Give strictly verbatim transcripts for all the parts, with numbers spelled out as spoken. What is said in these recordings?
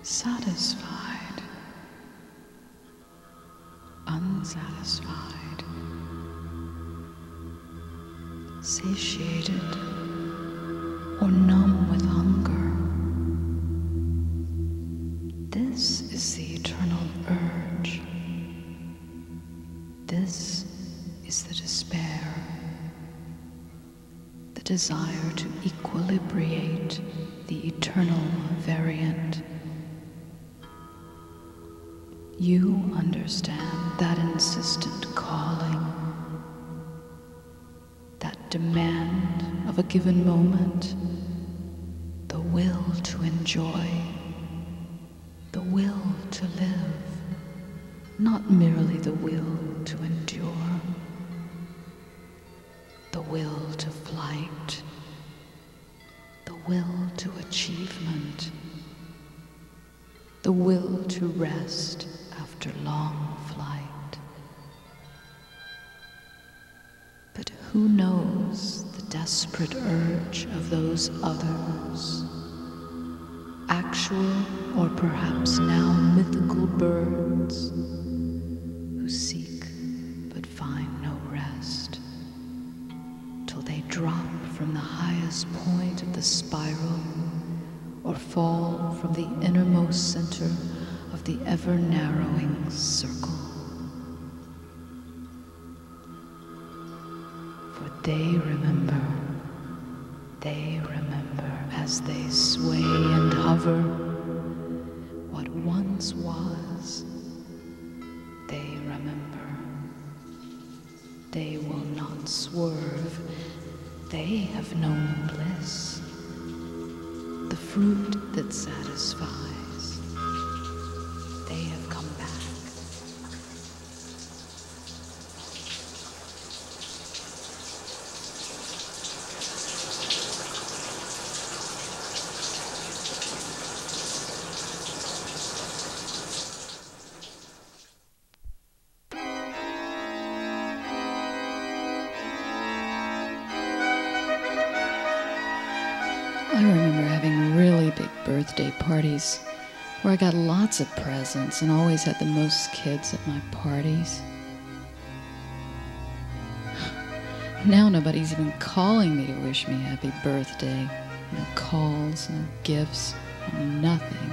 satisfied, unsatisfied, satiated, or numb with hunger. This is the eternal urge. This is the despair, the desire to equilibrate the eternal variant. You understand that insistent calling, that demand of a given moment, the will to enjoy, the will to live, not merely the will to endure, the will to flight, the will to achievement, the will to rest after long flight. But who knows the desperate urge of those others, actual or perhaps now mythical birds who seek but find no rest till they drop from the highest point of the spiral or fall from the innermost center of the ever-narrowing circle. For they remember, they remember as they sway and hover what once was. They remember. They will not swerve. They have known bliss, the fruit that satisfies. They have come back. I remember having really big birthday parties where I got lots of presents and always had the most kids at my parties. Now nobody's even calling me to wish me happy birthday. No calls, no gifts, no nothing.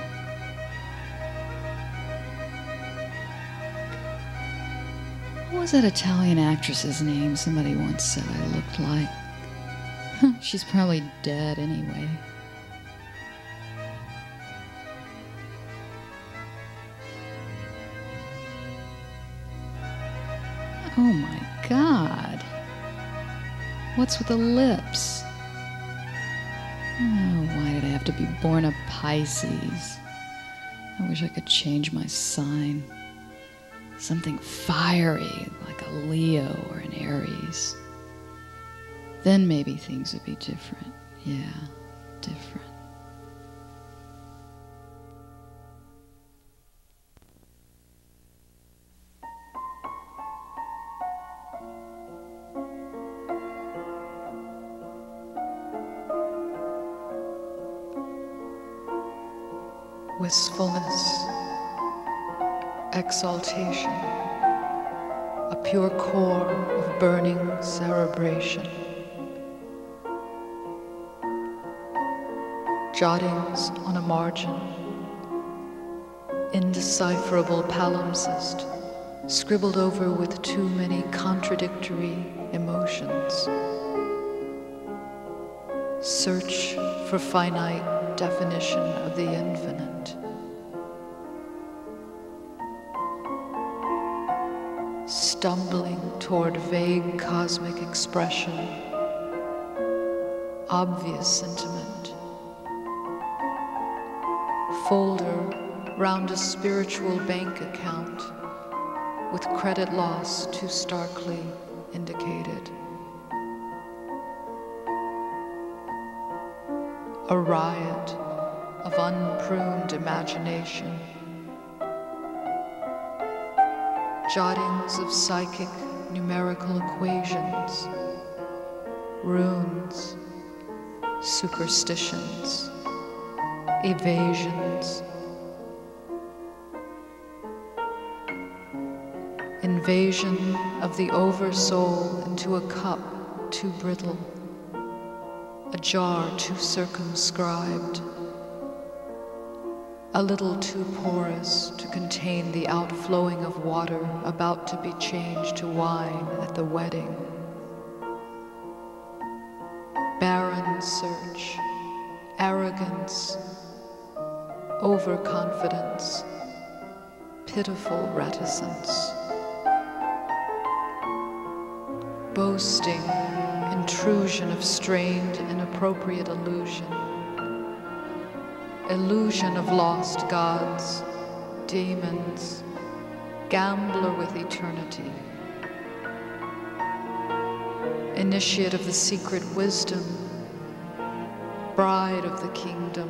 What was that Italian actress's name somebody once said I looked like? She's probably dead anyway. Oh my God. What's with the lips? Oh, why did I have to be born a Pisces? I wish I could change my sign. Something fiery, like a Leo or an Aries. Then maybe things would be different. Yeah, different. Wistfulness, exaltation, a pure core of burning cerebration. Jottings on a margin, indecipherable palimpsest, scribbled over with too many contradictory emotions. Search for finite definition of the infinite. Stumbling toward vague cosmic expression, obvious sentiment. Folder round a spiritual bank account with credit loss too starkly indicated. A riot of unpruned imagination. Jottings of psychic numerical equations, runes, superstitions, evasions, invasion of the oversoul into a cup too brittle, a jar too circumscribed, a little too porous to contain the outflowing of water about to be changed to wine at the wedding. Barren search, arrogance, overconfidence, pitiful reticence, boasting, intrusion of strained, inappropriate illusion, illusion of lost gods, demons, gambler with eternity, initiate of the secret wisdom, bride of the kingdom,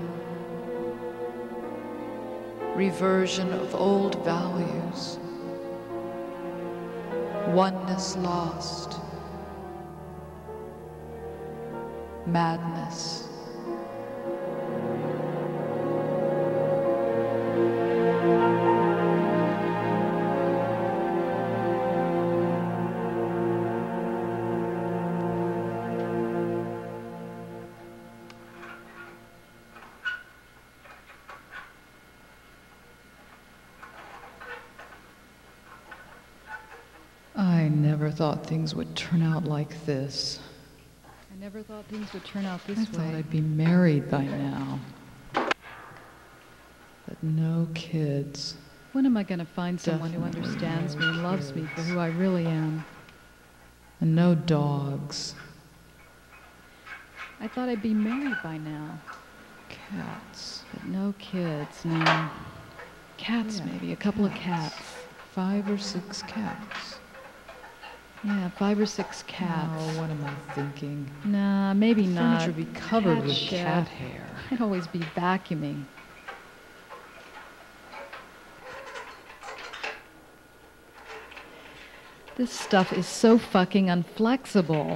reversion of old values, oneness lost, madness. I never thought things would turn out like this. I never thought things would turn out this I way. thought I'd be married by now. But no kids. When am I going to find someone who Definitely understands no me and loves me for who I really am? And no dogs. I thought I'd be married by now. Cats. But no kids, no. Cats, Yeah, maybe, a couple of cats. cats. Five or six cats. Yeah, five or six cats. Oh, what am I thinking? Nah, maybe not. Furniture be covered Cat with shit. cat hair. I'd always be vacuuming. This stuff is so fucking unflexible.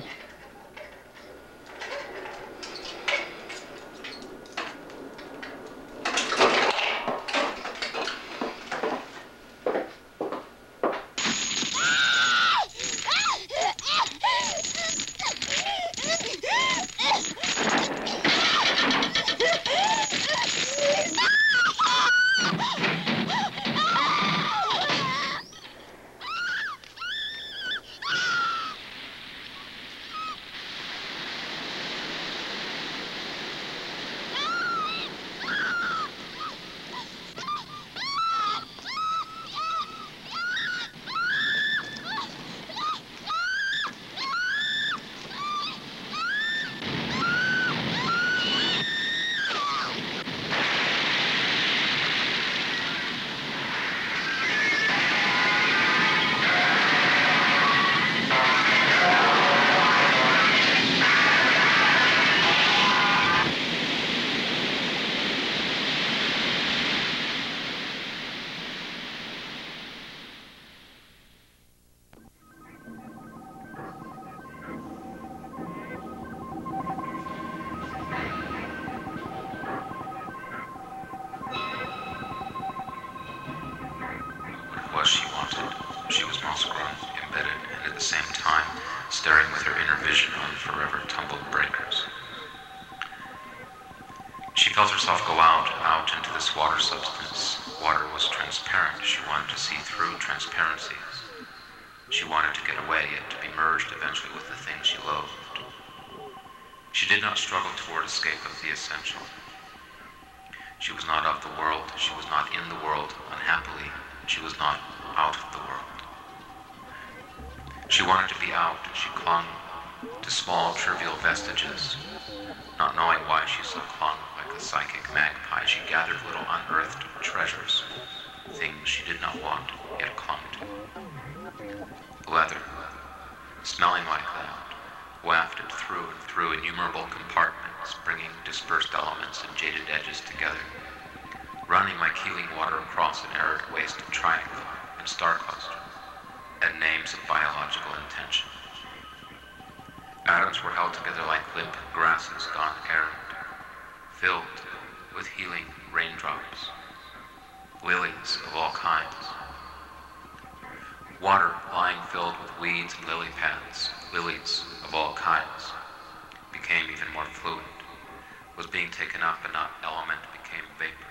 was she wanted. She was moss-grown, embedded, and at the same time staring with her inner vision on forever tumbled breakers. She felt herself go out, out into this water substance. Water was transparent. She wanted to see through transparencies. She wanted to get away, yet to be merged eventually with the thing she loathed. She did not struggle toward escape of the essential. She was not of the world. She was not in the world, unhappily. She was not out of the world. She wanted to be out. She clung to small, trivial vestiges. Not knowing why she so clung, like a psychic magpie, she gathered little unearthed treasures, things she did not want, yet clung to. Leather, smelling like that, wafted through and through innumerable compartments, bringing dispersed elements and jaded edges together, running like healing water across an arid waste of triangle and star cluster, and names of biological intention. Atoms were held together like limp grasses gone errant, filled with healing raindrops, lilies of all kinds. Water weeds and lily pads, lilies of all kinds, became even more fluid, was being taken up and not element became vapor.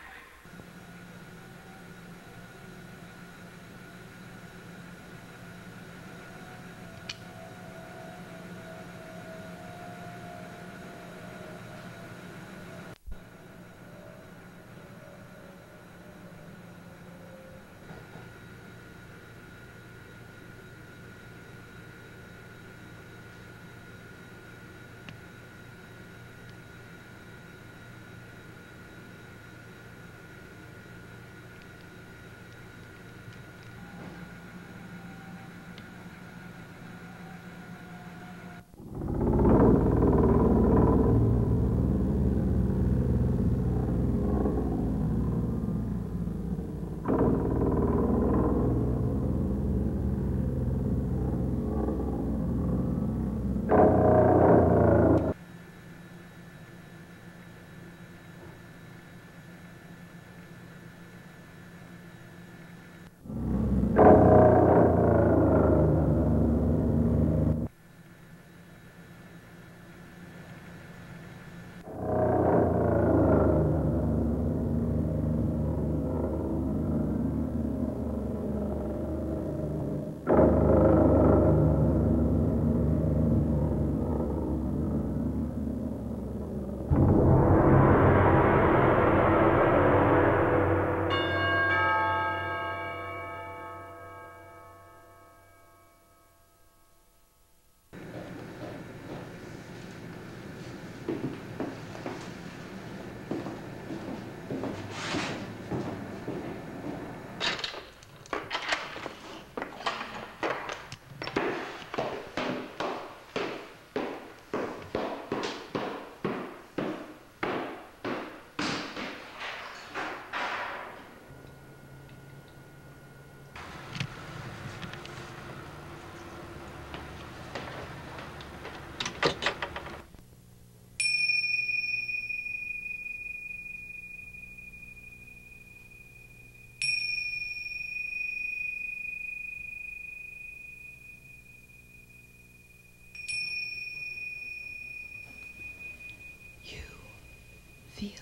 Feel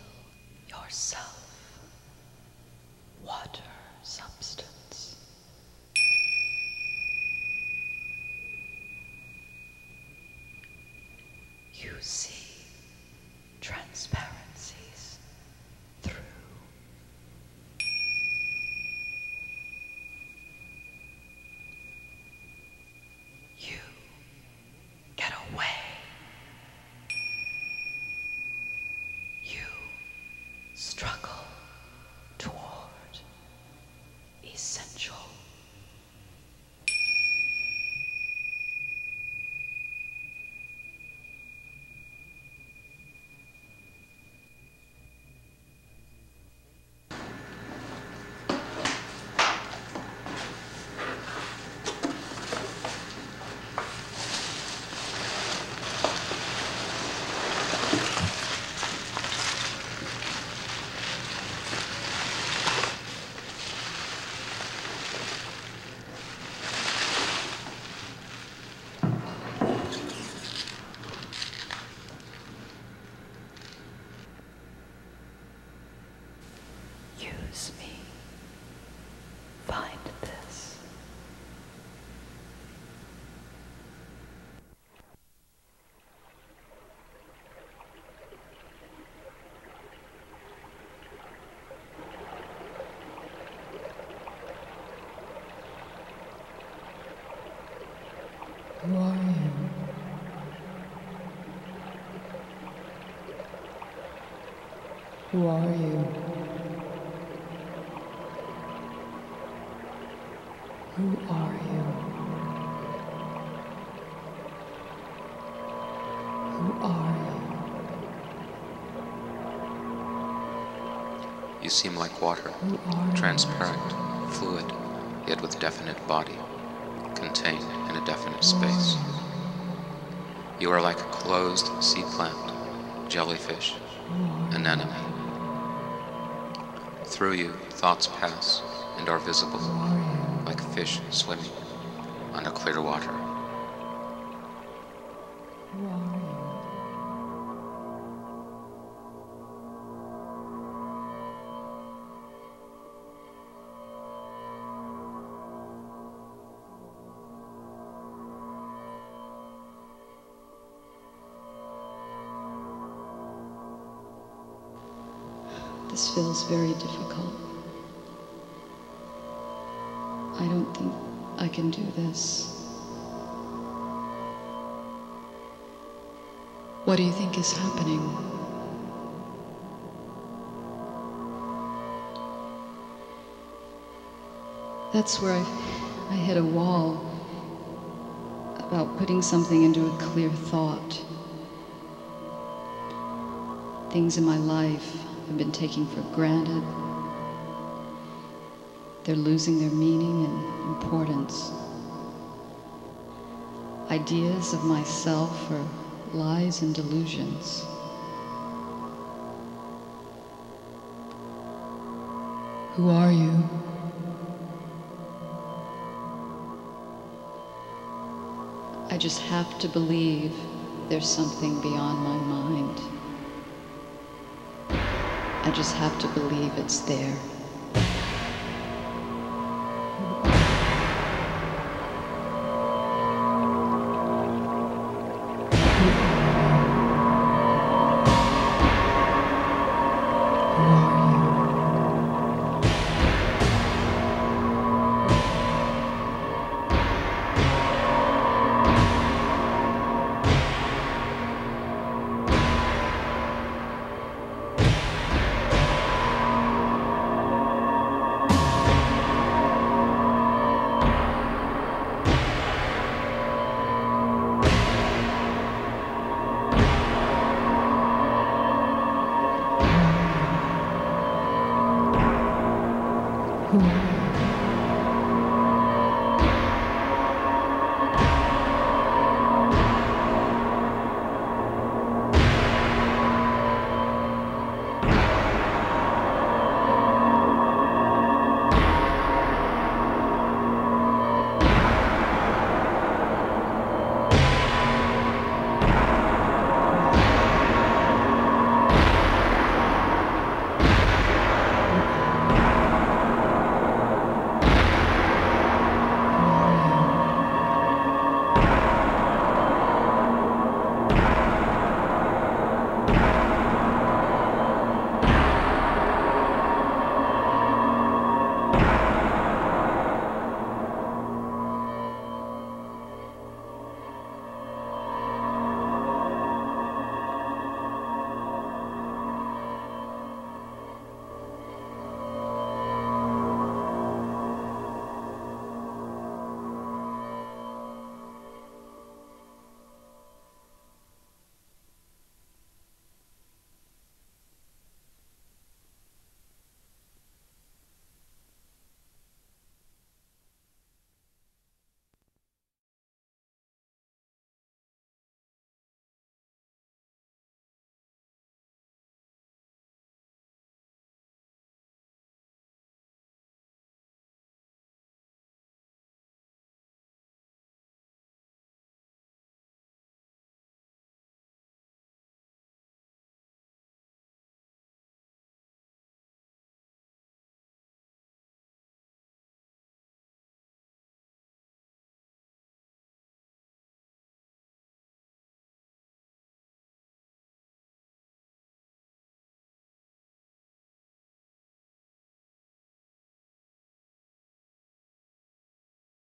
yourself, water substance. You see transparencies through. You get away. Struggle toward essential. Use me. Find this. Who are you? Who are you? Who are you? Who are You seem like water, you? Who are transparent, fluid, yet with definite body, contained in a definite space. You are like a closed sea plant, jellyfish, anemone. Through you, thoughts pass and are visible, like fish swimming under clear water. This feels very difficult. I don't think I can do this. What do you think is happening? That's where I, I hit a wall about putting something into a clear thought. Things in my life I've been taking for granted. They're losing their meaning and importance. Ideas of myself are lies and delusions. Who are you? I just have to believe there's something beyond my mind. I just have to believe it's there. Who are you?